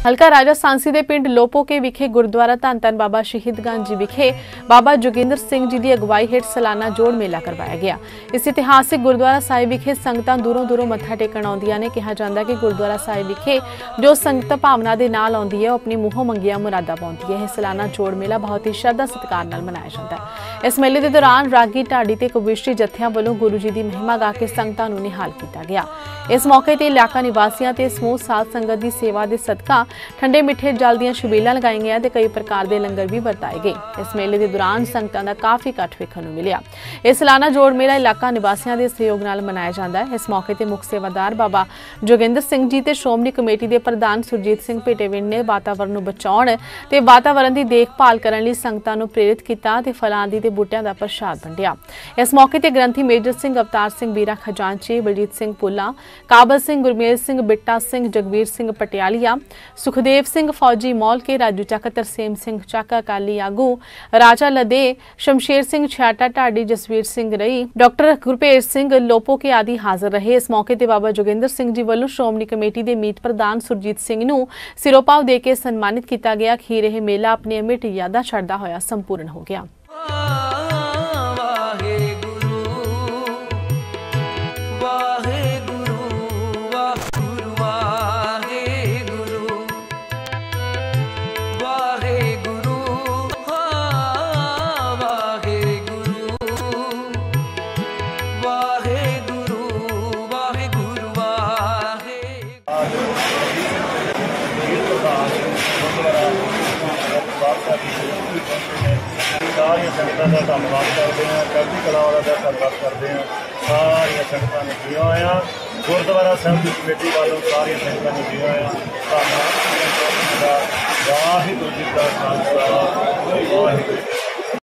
हलका राजा सांसी के पिंड लोपोके विखे गुरुद्वारा धन धन बाबा शहीदगंज जी विखे बाबा जोगिंदर सिंह जी की अगवाई हेठ सालाना जोड़ मेला करवाया गया। इस इतिहासिक गुरुद्वारा साहिब विखे संगतां दूरों दूरों मत्था टेकण आउंदियां ने। कहा जांदा कि गुरुद्वारा साहिब विखे जो संगत भावना दे नाल आउंदी है, अपनी मूहों मंगिया मुरादा पाउंदी है। यह सालाना जोड़ मेला बहुत ही श्रद्धा सत्कार नाल मनाया जाता है। इस मेले के दौरान रागी ढाडी ते कविश्ती जत्थियां वालों गुरु जी की महिमा गा के संगतां नूं निहाल किया गया। इस मौके ते इलाका निवासियों ते समूह साध संगत की सेवा के सदका ठंडे मिठे जल दी छबीलां लगाई गईयां ते कई प्रकार के लंगर भी वरताए गए। इस मेले के दौरान संगतां दा काफ़ी इकट्ठ वेखण नूं मिलिया। इस सालाना जोड़ मेला इलाका निवासियों के सहयोग नाल मनाया जाता है। इस मौके ते मुख सेवादार बाबा जोगिंदर सिंह जी ते श्रोमणी कमेटी के प्रधान सुरजीत सिंह भेटेविंड ने वातावरण नूं बचाउण ते वातावरण की देखभाल करन लई संगतां नूं प्रेरित किया ते फलां दी ते बूटियां दा प्रसाद वंडिया। इस मौके ते ग्रंथी मेजर सिंह, अवतार सिंह बीरा खजांची, बलजीत सिंह पुल्ला, काबल सिंह, गुरमेल सिंह, बिट्टा सिंह, जगवीर सिंह पटियालिया, सुखदेव सिंह फौजी मौल के, राजू चक, तरसेम सिंह चक, अकाली आगू राजा लदे, शमशेर सिंह छाटा ढाडी, जसवीर सिंह रई, डॉक्टर गुरभेज सिंह लोपो के आदि हाजिर रहे। इस मौके ते बाबा जोगिंदर सिंह जी वालों श्रोमणी कमेटी के मीत प्रधान सुरजीत सिंह नूं सिरोपाव दे के सन्मानित किया गया। अखीर यह मेला अपनी अमिट यादां छड्डदा होया संपूर्ण हो गया। सारिया संगतां का धन्नवाद करते हैं, चढ़ती कला वाला का धन्नवाद करते हैं। सारिया संगतां ने दिया होया गुरुद्वारा साहिब की कमेटी वालों सारिया संगतां ने दिया होया। वाहिगुरू जी का खालसा वाहिगुरू।